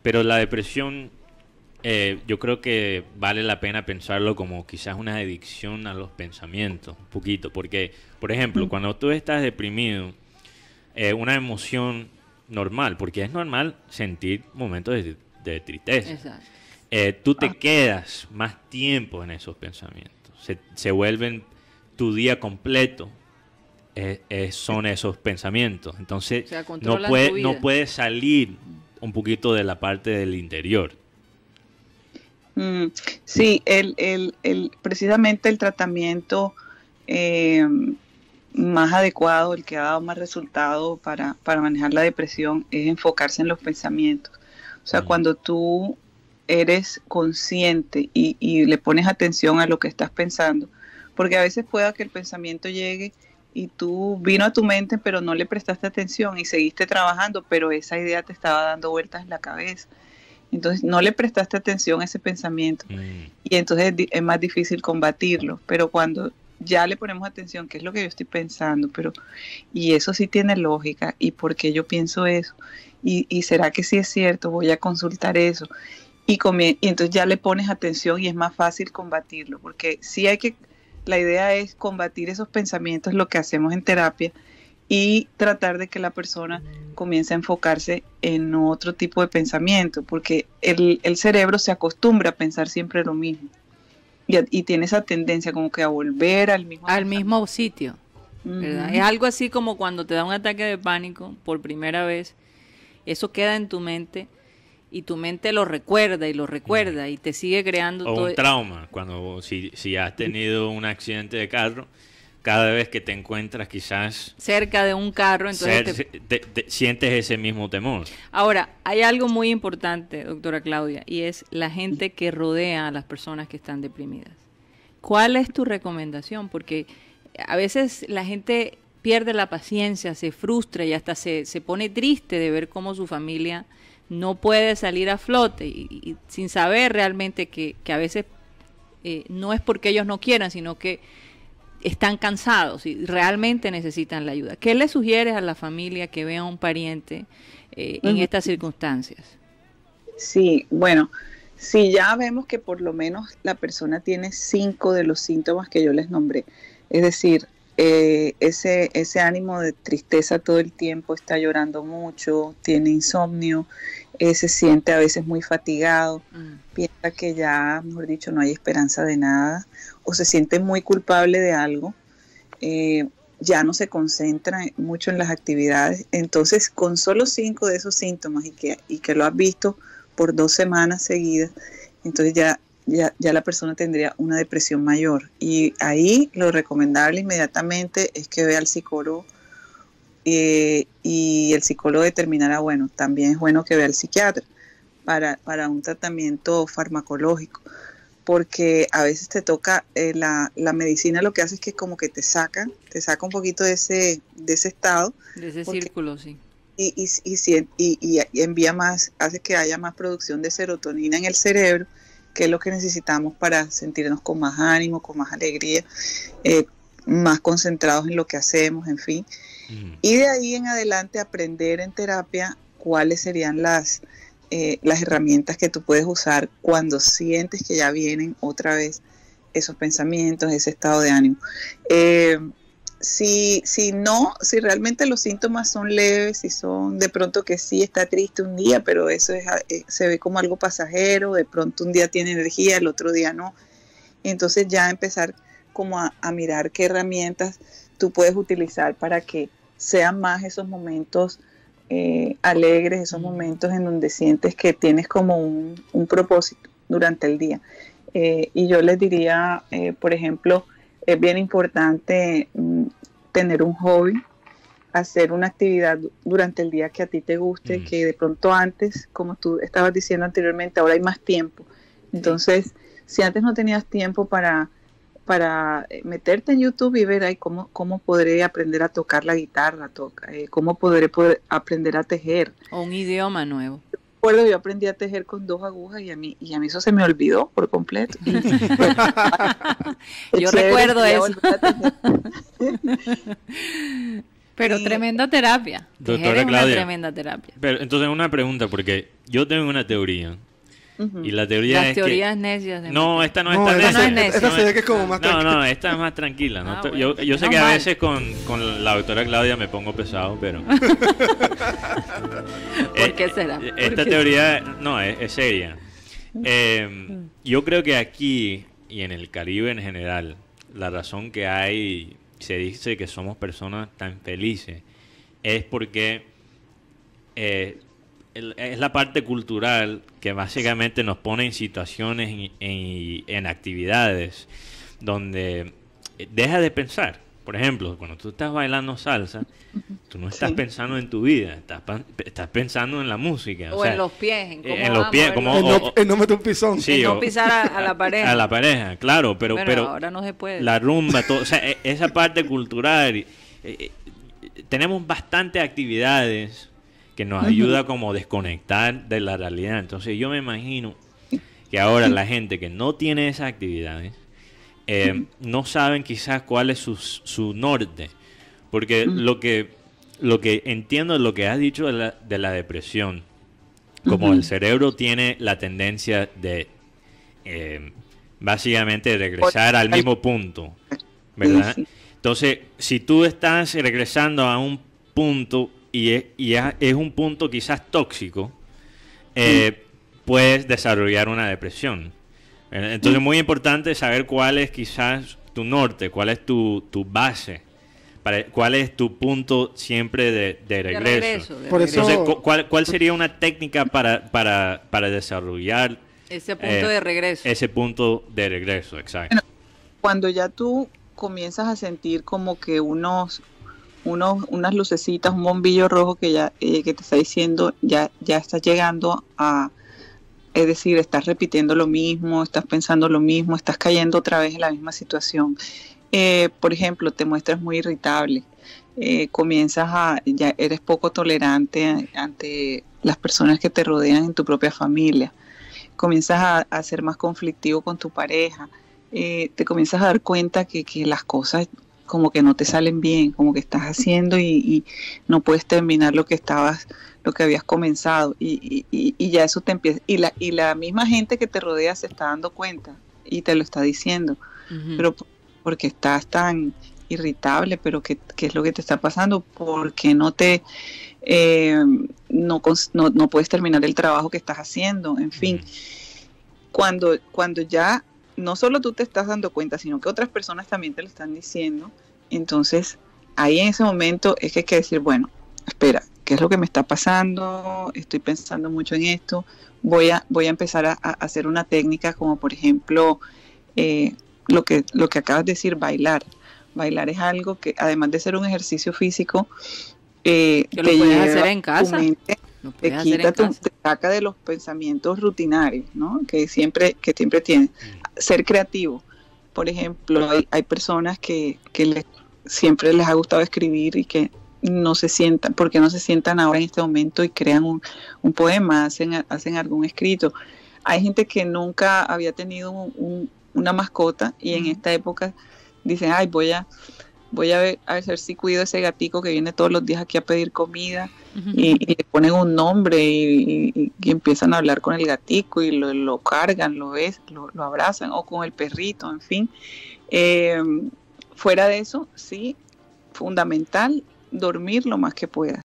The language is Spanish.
Pero la depresión, yo creo que vale la pena pensarlo como quizás una adicción a los pensamientos, un poquito. Porque, por ejemplo, cuando tú estás deprimido, una emoción normal, porque es normal sentir momentos de tristeza. Exacto. Tú te quedas más tiempo en esos pensamientos. Se vuelven tu día completo. Son esos pensamientos. Entonces, O sea, controlan tu vida. no puedes salir un poquito de la parte del interior. Sí, precisamente el tratamiento más adecuado, el que ha dado más resultado para manejar la depresión, es enfocarse en los pensamientos. O sea, cuando tú eres consciente y le pones atención a lo que estás pensando, porque a veces pueda que el pensamiento llegue y tú vino a tu mente, pero no le prestaste atención y seguiste trabajando, pero esa idea te estaba dando vueltas en la cabeza. Entonces no le prestaste atención a ese pensamiento y entonces es más difícil combatirlo. Pero cuando ya le ponemos atención, ¿qué es lo que yo estoy pensando? Y eso sí tiene lógica, ¿y por qué yo pienso eso? ¿Y será que sí es cierto? Voy a consultar eso. Y entonces ya le pones atención y es más fácil combatirlo, porque sí la idea es combatir esos pensamientos, lo que hacemos en terapia, y tratar de que la persona comience a enfocarse en otro tipo de pensamiento, porque el cerebro se acostumbra a pensar siempre lo mismo y tiene esa tendencia como que a volver al mismo sitio, ¿verdad? Es algo así como cuando te da un ataque de pánico por primera vez, eso queda en tu mente y tu mente lo recuerda y te sigue creando o todo un trauma, si has tenido un accidente de carro, cada vez que te encuentras quizás cerca de un carro, entonces sientes ese mismo temor. Ahora, hay algo muy importante, doctora Claudia, y es la gente que rodea a las personas que están deprimidas. ¿Cuál es tu recomendación? Porque a veces la gente pierde la paciencia, se frustra y hasta se pone triste de ver cómo su familia no puede salir a flote y sin saber realmente que a veces no es porque ellos no quieran, sino que están cansados y realmente necesitan la ayuda. ¿Qué le sugieres a la familia que vea a un pariente en estas circunstancias? Sí, bueno, si ya vemos que por lo menos la persona tiene 5 de los síntomas que yo les nombré, es decir, ese ánimo de tristeza todo el tiempo, está llorando mucho, tiene insomnio, se siente a veces muy fatigado, piensa que ya, mejor dicho, no hay esperanza de nada, o se siente muy culpable de algo, ya no se concentra mucho en las actividades. Entonces, con solo 5 de esos síntomas y que lo has visto por 2 semanas seguidas, entonces ya la persona tendría una depresión mayor. Y ahí lo recomendable inmediatamente es que vea al psicólogo y el psicólogo determinará, bueno, también es bueno que vea al psiquiatra para un tratamiento farmacológico, porque a veces te toca, la medicina lo que hace es que como que te saca un poquito de ese estado. De ese círculo, sí. Y envía más, hace que haya más producción de serotonina en el cerebro, que es lo que necesitamos para sentirnos con más ánimo, con más alegría, más concentrados en lo que hacemos, en fin. Y de ahí en adelante aprender en terapia cuáles serían las herramientas que tú puedes usar cuando sientes que ya vienen otra vez esos pensamientos, ese estado de ánimo. Si realmente los síntomas son leves, si son de pronto que sí está triste un día, pero eso se ve como algo pasajero, de pronto un día tiene energía, el otro día no. Entonces ya empezar como a mirar qué herramientas tú puedes utilizar para que sean más esos momentos alegres, esos momentos en donde sientes que tienes como un propósito durante el día. Y yo les diría, por ejemplo, es bien importante tener un hobby, hacer una actividad durante el día que a ti te guste, que de pronto antes, como tú estabas diciendo anteriormente, ahora hay más tiempo. Entonces, si antes no tenías tiempo para meterte en YouTube y ver ahí cómo podré aprender a tocar la guitarra, cómo podré aprender a tejer. O un idioma nuevo. Yo aprendí a tejer con 2 agujas y a mí eso se me olvidó por completo. Yo recuerdo eso. Pero tremenda terapia. Doctora Tejer es una Claudia, tremenda terapia. Pero entonces una pregunta, porque yo tengo una teoría. Y la teoría Las es teorías que... necias de No, esta no es No, tan esta necia. no es necia. esta se ve que es como más No, tranquila. no, esta es más tranquila. ¿no? Ah, Yo bueno. sé que Menos a mal. veces con la doctora Claudia me pongo pesado, pero... ¿Por qué será? Esta ¿Por qué teoría, no, es seria. Yo creo que aquí y en el Caribe en general, la razón que hay, se dice que somos personas tan felices, es porque es la parte cultural que básicamente nos pone en situaciones en actividades donde deja de pensar. Por ejemplo, cuando tú estás bailando salsa, tú no estás Sí. pensando en tu vida, estás pensando en la música. O sea, en los pies, en cómo en los vamos pies, a como- verlo. Él no mete un pisón. Sí, En no o- pisar a la pareja. a la pareja, claro, pero ahora no se puede. la rumba, todo, o sea, esa parte cultural, tenemos bastantes actividades que nos ayuda como a desconectar de la realidad. Entonces yo me imagino que ahora la gente que no tiene esas actividades no saben quizás cuál es su norte, porque lo que entiendo, lo que has dicho de la depresión, como el cerebro tiene la tendencia de básicamente regresar al mismo punto, ¿verdad? Sí, sí. Entonces, si tú estás regresando a un punto y es un punto quizás tóxico, puedes desarrollar una depresión. Entonces, muy importante saber cuál es quizás tu norte, cuál es tu base, cuál es tu punto siempre de regreso. de Por regreso. eso- Entonces, ¿cuál sería una técnica para desarrollar Ese punto de regreso. ese punto de regreso? Exacto. Cuando ya tú comienzas a sentir como que unas lucecitas, un bombillo rojo que te está diciendo ya estás llegando a, es decir, estás repitiendo lo mismo, estás pensando lo mismo, estás cayendo otra vez en la misma situación. Por ejemplo, te muestras muy irritable, ya eres poco tolerante ante las personas que te rodean en tu propia familia, comienzas a ser más conflictivo con tu pareja, te comienzas a dar cuenta que las cosas como que no te salen bien, como que estás haciendo y no puedes terminar lo que habías comenzado y ya eso te empieza, y la misma gente que te rodea se está dando cuenta y te lo está diciendo, pero porque estás tan irritable, pero ¿qué es lo que te está pasando? Porque no puedes terminar el trabajo que estás haciendo, en fin. Cuando ya no solo tú te estás dando cuenta, sino que otras personas también te lo están diciendo, entonces ahí en ese momento es que hay que decir, bueno, espera, ¿qué es lo que me está pasando? Estoy pensando mucho en esto, voy a empezar a hacer una técnica como por ejemplo lo que acabas de decir, bailar. Bailar es algo que además de ser un ejercicio físico, Que lo puedes hacer en casa. tu mente, Lo te puedes hacer quita, en casa. te saca de los pensamientos rutinarios, ¿no? Que siempre tienes. Ser creativo. Por ejemplo, hay personas que siempre les ha gustado escribir y que no se sientan, porque no se sientan ahora en este momento y crean un poema, hacen algún escrito. Hay gente que nunca había tenido una mascota y en esta época dicen, ay, voy a ver si cuido ese gatico que viene todos los días aquí a pedir comida, y le ponen un nombre y empiezan a hablar con el gatico y lo cargan, lo abrazan, o con el perrito, en fin. Fuera de eso, sí, fundamental dormir lo más que puedas.